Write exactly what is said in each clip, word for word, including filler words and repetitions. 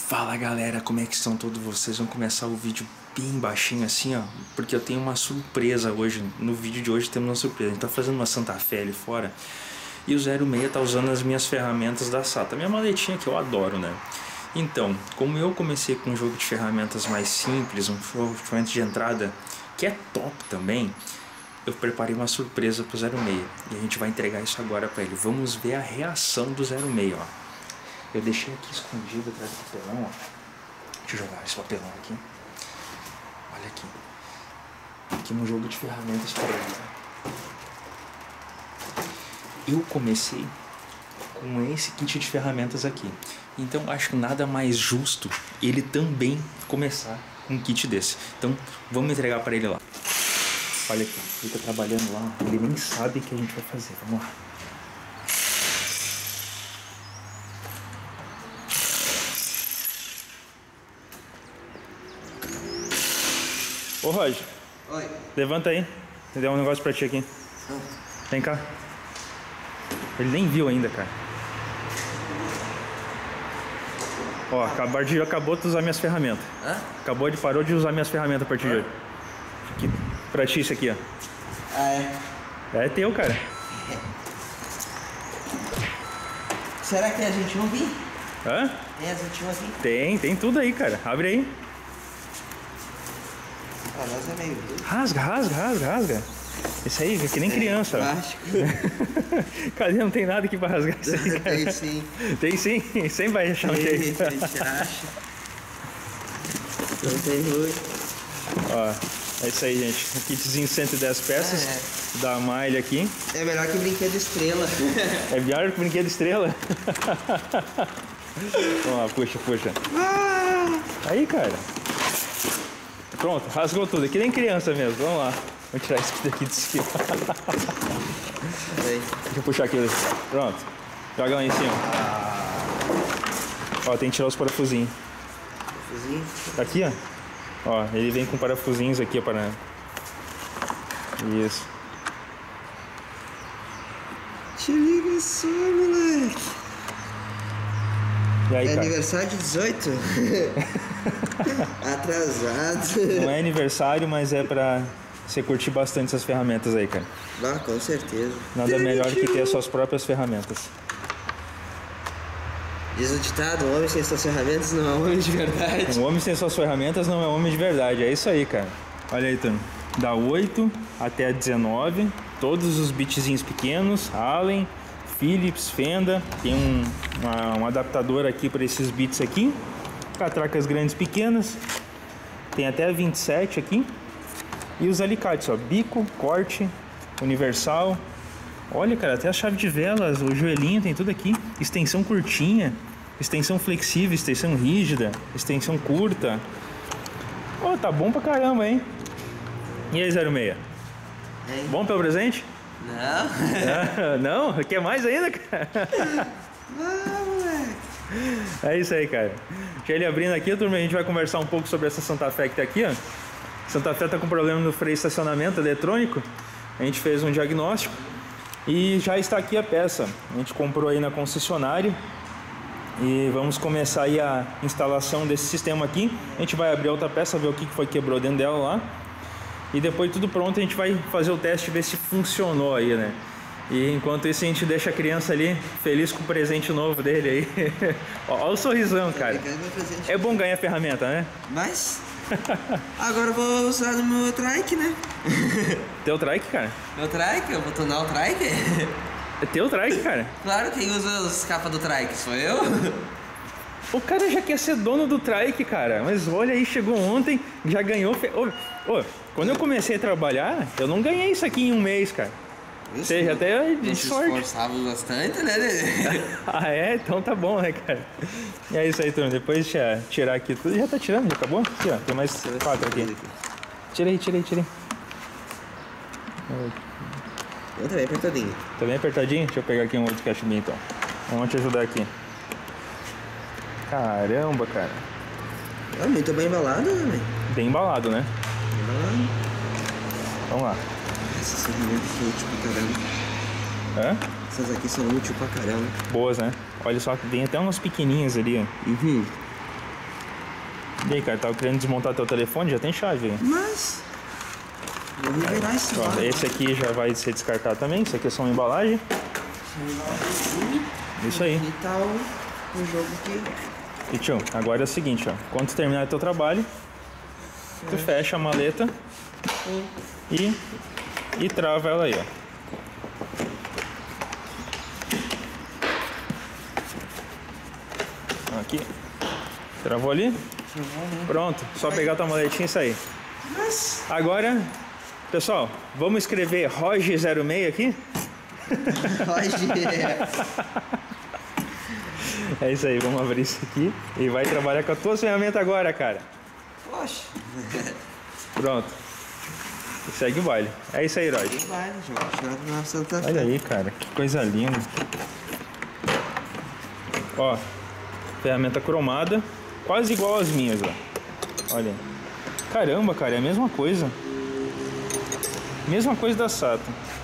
Fala galera, como é que estão todos vocês? Vamos começar o vídeo bem baixinho assim, ó, porque eu tenho uma surpresa hoje. No vídeo de hoje temos uma surpresa. A gente tá fazendo uma Santa Fé ali fora e o zero seis tá usando as minhas ferramentas da SATA, minha maletinha que eu adoro, né? Então, como eu comecei com um jogo de ferramentas mais simples, um ferramenta de entrada que é top também, eu preparei uma surpresa pro zero seis e a gente vai entregar isso agora pra ele. Vamos ver a reação do zero seis, ó. Eu deixei aqui escondido atrás do papelão, ó. Deixa eu jogar esse papelão aqui. Olha aqui. Aqui no jogo de ferramentas para ele. Eu comecei com esse kit de ferramentas aqui. Então acho que nada mais justo ele também começar com um kit desse. Então vamos entregar para ele lá. Olha aqui, ele tá trabalhando lá. Ele nem sabe o que a gente vai fazer. Vamos lá. Ô Roger, oi. Levanta aí, vou dar um negócio pra ti aqui. Ah. Vem cá. Ele nem viu ainda, cara. Ó, acabou de, acabou de usar minhas ferramentas. Hã? Acabou de, parou de usar minhas ferramentas a partir de hoje. Aqui, pra ti isso aqui, ó. Ah, é? É teu, cara. Será que a gente não viu? Hã? Tem as últimas aqui? Tem, tem tudo aí, cara. Abre aí. Pra nós é meio duro. Rasga, rasga, rasga, rasga. Esse aí é que nem criança. Plástico. Cadê? Não tem nada aqui pra rasgar isso aí, cara. Tem sim. Tem sim, sempre vai achar um Tem, jeito. a gente acha. Não tem ruim. Ó, é isso aí, gente. Um kitzinho de cento e dez peças, Ah, é. da Milha aqui. É melhor que brinquedo estrela. É melhor que brinquedo estrela. Vamos lá, puxa, puxa. Ah! Aí, cara. Pronto, rasgou tudo. Aqui nem criança mesmo. Vamos lá. Vou tirar isso daqui de cima. Aí. Deixa eu puxar aqui. Pronto. Joga lá em cima. Ó, tem que tirar os parafusinhos. Parafusinho. Aqui, ó. Ó, ele vem com parafusinhos aqui, ó, para... Isso. Te liga só, moleque. E aí, É cara? aniversário de dezoito? Atrasado. Não é aniversário, mas é pra você curtir bastante essas ferramentas aí, cara. Ah, com certeza. Nada melhor que ter as suas próprias ferramentas. Diz o ditado, um homem sem suas ferramentas não é um homem de verdade. Um homem sem suas ferramentas não é homem de verdade. É isso aí, cara. Olha aí, turma. Da oito até a dezenove. Todos os bitzinhos pequenos. Allen, Philips, Fenda. Tem um, uma, um adaptador aqui para esses bits aqui. Catracas grandes pequenas. Tem até a vinte e sete aqui. E os alicates, ó. Bico, corte, universal. Olha, cara, até a chave de velas, o joelhinho, tem tudo aqui. Extensão curtinha, extensão flexível, extensão rígida, extensão curta. Ó, oh, tá bom pra caramba, hein? E aí, zero seis? Hein? Bom pelo presente? Não. Ah, não? Quer mais ainda, cara? Ah, moleque. É isso aí, cara. Deixa ele abrindo aqui, turma, a gente vai conversar um pouco sobre essa Santa Fé que tá aqui, ó. Santa Fé tá com problema no freio de estacionamento eletrônico. A gente fez um diagnóstico e já está aqui a peça. A gente comprou aí na concessionária e vamos começar aí a instalação desse sistema aqui. A gente vai abrir outra peça, ver o que foi que quebrou dentro dela lá. E depois tudo pronto a gente vai fazer o teste, ver se funcionou aí, né? E enquanto isso a gente deixa a criança ali feliz com o presente novo dele aí. Olha o sorrisão, cara. É bom ganhar ferramenta, né? Mas agora eu vou usar no meu trike, né? Teu trike, cara? Meu trike? Eu vou tornar o trike? É teu trike, cara? Claro, quem usa os capas do trike sou eu. O cara já quer ser dono do trike, cara. Mas olha aí, chegou ontem, já ganhou. Fe... Ô, ô, quando eu comecei a trabalhar, eu não ganhei isso aqui em um mês, cara. Isso, Seja até de sorte. esforçava bastante, né? Ah, é? Então tá bom, né, cara? E é isso aí, turma. Depois de tirar aqui tudo. Já tá tirando? Já acabou? Aqui, ó. Tem mais quatro aqui. Tirei, tirei, tirei. Eu também apertadinho. Tá bem apertadinho? Deixa eu pegar aqui um outro cachimbinho, então. Vamos te ajudar aqui. Caramba, cara. É muito bem embalado, né, velho? Bem embalado, né? Bem embalado. Vamos lá. Essas ferramentas são úteis pra caramba. Hã? Essas aqui são úteis pra caramba. Boas, né? Olha só, tem até umas pequenininhas ali, ó. Uhum. E aí, cara, tava querendo desmontar teu telefone? Já tem chave aí. Mas... vou me virar esse Ó, lado. esse aqui já vai ser descartado também. Esse aqui é só uma embalagem. Isso aí. E tá o, o jogo aqui. E tio, agora é o seguinte, ó. Quando tu terminar teu trabalho, tu fecha a maleta e, e trava ela aí, ó. Aqui. Travou ali? Pronto. Só pegar tua maletinha e sair. Mas... agora, pessoal, vamos escrever Roger zero seis aqui? Roger. É isso aí, vamos abrir isso aqui e vai trabalhar com a tua ferramenta agora, cara. Poxa. Pronto. E segue o baile. É isso aí, Roger. Vai, Jorge. Na Santa Fé. Olha aí, cara, que coisa linda. Ó, ferramenta cromada, quase igual às minhas, ó. Olha. Caramba, cara, é a mesma coisa. Mesma coisa da Sato.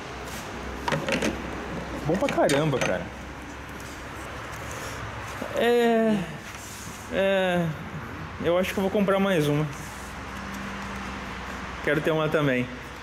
Bom pra caramba, cara. É... É... eu acho que eu vou comprar mais uma. Quero ter uma também.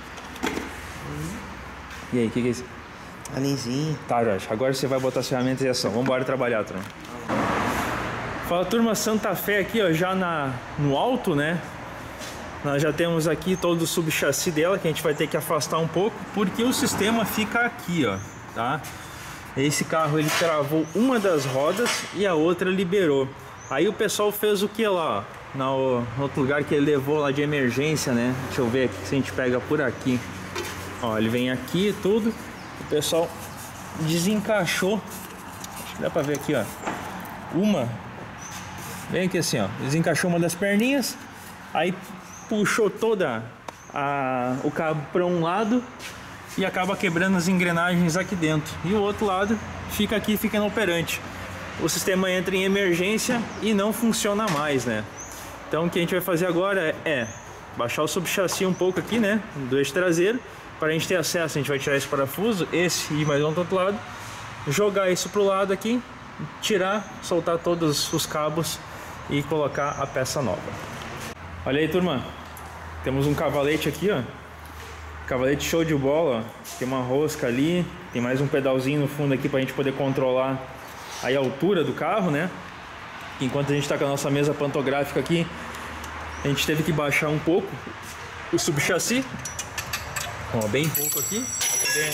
E aí, o que, que é isso? Alinzinho. Tá, Jorge, agora você vai botar as ferramentas em ação. Vamos embora trabalhar, turma. Fala, turma, Santa Fé aqui, ó, já na, no alto, né? Nós já temos aqui todo o subchassi dela, que a gente vai ter que afastar um pouco, porque o sistema fica aqui, ó, tá? Esse carro, ele travou uma das rodas e a outra liberou. Aí o pessoal fez o que lá, ó? No, no outro lugar que ele levou lá de emergência, né? Deixa eu ver aqui se a gente pega por aqui. Ó, ele vem aqui e tudo. O pessoal desencaixou. Acho que dá pra ver aqui, ó. Uma. Vem aqui assim, ó. Desencaixou uma das perninhas. Aí puxou toda a, o cabo para um lado e acaba quebrando as engrenagens aqui dentro. E o outro lado fica aqui, fica inoperante. O sistema entra em emergência e não funciona mais, né? Então o que a gente vai fazer agora é, é baixar o subchassi um pouco aqui, né? Do eixo traseiro. Para a gente ter acesso, a gente vai tirar esse parafuso, esse e mais um do outro lado. Jogar isso pro lado aqui, tirar, soltar todos os cabos e colocar a peça nova. Olha aí, turma. Temos um cavalete aqui, ó. Cavalete show de bola, ó. Tem uma rosca ali, tem mais um pedalzinho no fundo aqui pra gente poder controlar aí a altura do carro, né? Enquanto a gente tá com a nossa mesa pantográfica aqui, a gente teve que baixar um pouco o subchassi. Ó, bem pouco aqui, pra poder...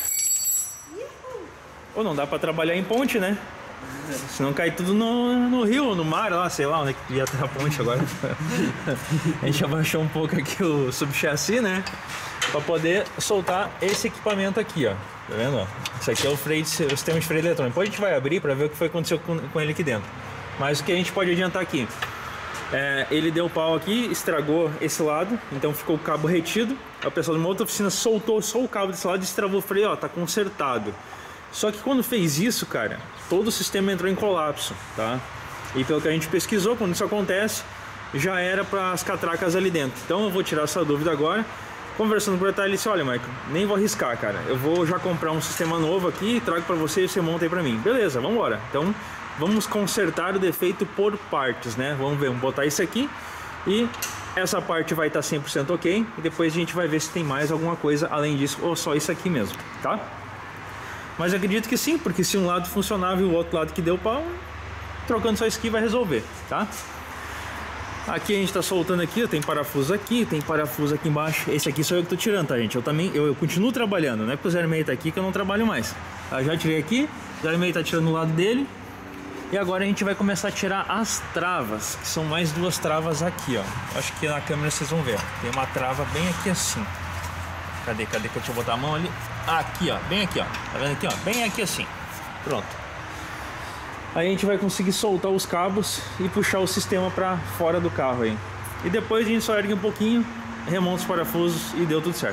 Ou não dá pra trabalhar em ponte, né? Senão cai tudo no, no rio, no mar, lá, sei lá onde é que ia ter a ponte agora. A gente abaixou um pouco aqui o subchassi, né? Pra poder soltar esse equipamento aqui, ó. Tá vendo? Ó? Isso aqui é o freio, o sistema de freio eletrônico. Depois a gente vai abrir pra ver o que foi que aconteceu com, com ele aqui dentro. Mas o que a gente pode adiantar aqui? É, ele deu pau aqui, estragou esse lado, então ficou o cabo retido. O pessoal de uma outra oficina soltou só o cabo desse lado e destravou o freio, ó, tá consertado. Só que quando fez isso, cara, todo o sistema entrou em colapso, tá? E pelo que a gente pesquisou, quando isso acontece, já era para as catracas ali dentro. Então eu vou tirar essa dúvida agora. Conversando com o detalhe, ele disse, olha, Michael, nem vou arriscar, cara. Eu vou já comprar um sistema novo aqui e trago para você e você monta aí para mim. Beleza, vamos embora. Então vamos consertar o defeito por partes, né? Vamos ver, vamos botar isso aqui e essa parte vai estar cem por cento ok. E depois a gente vai ver se tem mais alguma coisa além disso ou só isso aqui mesmo, tá? Mas acredito que sim, porque se um lado funcionava e o outro lado que deu pau, trocando só isso aqui vai resolver, tá? Aqui a gente tá soltando aqui, ó, tem parafuso aqui, tem parafuso aqui embaixo. Esse aqui sou eu que tô tirando, tá, gente? Eu também, eu, eu continuo trabalhando, não é porque o zero seis tá aqui que eu não trabalho mais. Eu já tirei aqui, o zero seis tá tirando o lado dele. E agora a gente vai começar a tirar as travas, que são mais duas travas aqui, ó. Acho que na câmera vocês vão ver, ó. Tem uma trava bem aqui assim. Cadê, cadê? Deixa eu botar a mão ali. Aqui, ó, bem aqui, ó. Tá vendo aqui, ó? Bem aqui assim. Pronto. Aí a gente vai conseguir soltar os cabos e puxar o sistema pra fora do carro aí. E depois a gente só ergue um pouquinho, remonta os parafusos e deu tudo certo.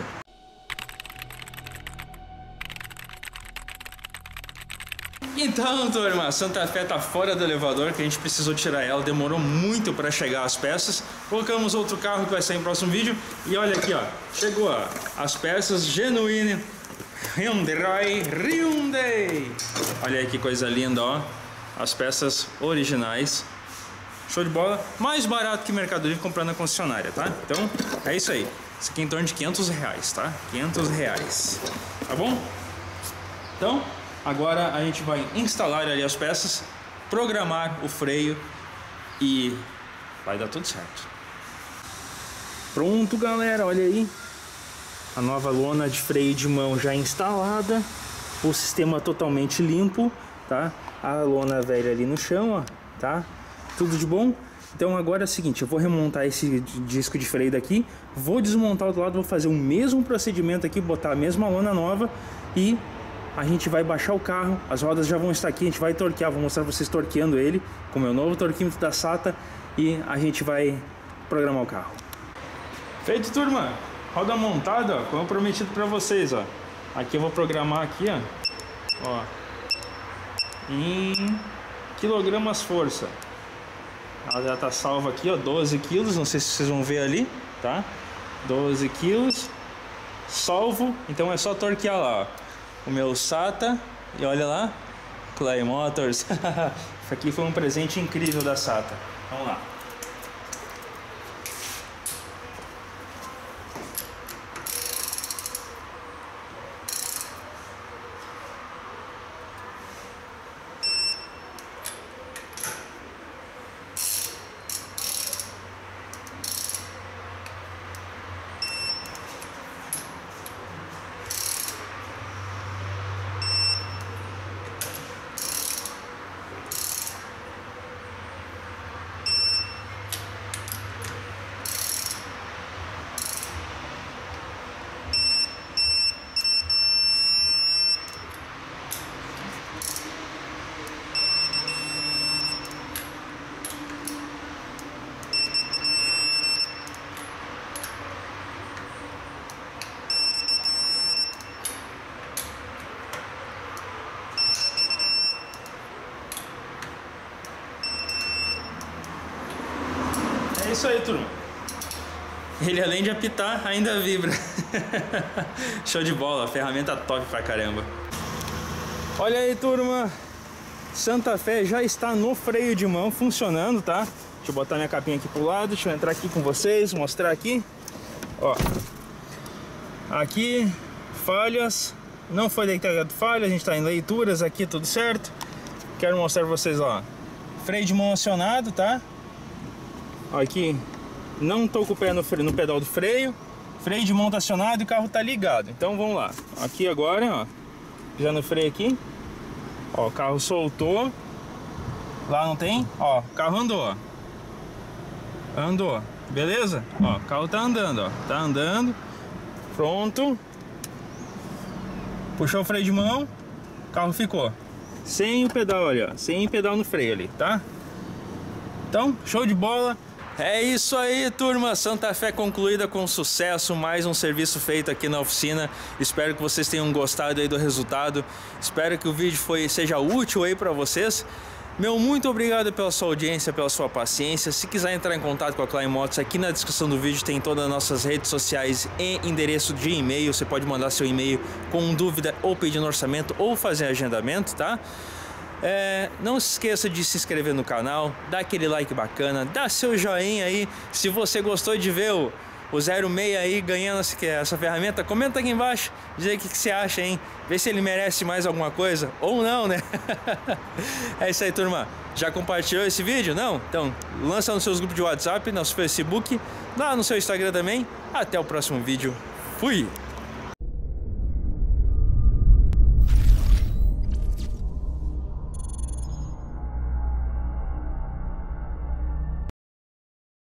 Então, turma, Santa Fé tá fora do elevador, que a gente precisou tirar ela, demorou muito para chegar as peças. Colocamos outro carro que vai sair no próximo vídeo. E olha aqui, ó, chegou ó, as peças genuínas Hyundai Hyundai. Olha aí que coisa linda, ó, as peças originais. Show de bola. Mais barato que Mercado Livre comprando na concessionária, tá? Então, é isso aí. Isso aqui é em torno de quinhentos reais, tá? quinhentos reais. Tá bom? Então, agora a gente vai instalar ali as peças, programar o freio e vai dar tudo certo. Pronto, galera, olha aí. A nova lona de freio de mão já instalada. O sistema totalmente limpo, tá? A lona velha ali no chão, ó, tá? Tudo de bom? Então agora é o seguinte, eu vou remontar esse disco de freio daqui, vou desmontar o outro lado, vou fazer o mesmo procedimento aqui, botar a mesma lona nova e a gente vai baixar o carro, as rodas já vão estar aqui, a gente vai torquear, vou mostrar vocês torqueando ele com o meu novo torquímetro da SATA e a gente vai programar o carro. Feito, turma! Roda montada, ó, como prometido para vocês, ó. Aqui eu vou programar aqui, ó, ó, em quilogramas força. Ela já tá salva aqui, ó, doze quilos, não sei se vocês vão ver ali, tá? doze quilos, salvo, então é só torquear lá, ó. O meu SATA, e olha lá, Clay Motors. Isso aqui foi um presente incrível da SATA. Vamos lá. É isso aí, turma. Ele, além de apitar, ainda vibra. Show de bola, ferramenta top pra caramba. Olha aí, turma. Santa Fé já está no freio de mão funcionando, tá? Deixa eu botar minha capinha aqui pro lado. Deixa eu entrar aqui com vocês, mostrar aqui. Ó, aqui, falhas. Não foi detectado falha, a gente tá em leituras aqui, tudo certo. Quero mostrar pra vocês, ó. Freio de mão acionado, tá? Aqui, não tô com o pé no, no pedal do freio. Freio de mão tá acionado e o carro tá ligado. Então vamos lá. Aqui agora, ó, já no freio aqui. Ó, o carro soltou. Lá não tem? Ó, o carro andou, ó. Andou, beleza? Ó, o carro tá andando, ó. Tá andando. Pronto. Puxou o freio de mão. O carro ficou sem o pedal, olha, ó. Sem pedal no freio ali, tá? Então, show de bola. É isso aí, turma, Santa Fé concluída com sucesso, mais um serviço feito aqui na oficina. Espero que vocês tenham gostado aí do resultado, espero que o vídeo foi, seja útil aí para vocês. Meu muito obrigado pela sua audiência, pela sua paciência. Se quiser entrar em contato com a Clay Motors, aqui na descrição do vídeo tem todas as nossas redes sociais e endereço de e-mail. Você pode mandar seu e-mail com dúvida ou pedindo orçamento ou fazer agendamento, tá? É, não se esqueça de se inscrever no canal, dá aquele like bacana, dá seu joinha aí. Se você gostou de ver o, o zero seis aí ganhando essa, essa ferramenta, comenta aqui embaixo, diz aí o que, que você acha, hein? Vê se ele merece mais alguma coisa ou não, né? É isso aí, turma. Já compartilhou esse vídeo? Não? Então lança nos seus grupos de WhatsApp, no nosso Facebook, lá no seu Instagram também. Até o próximo vídeo. Fui!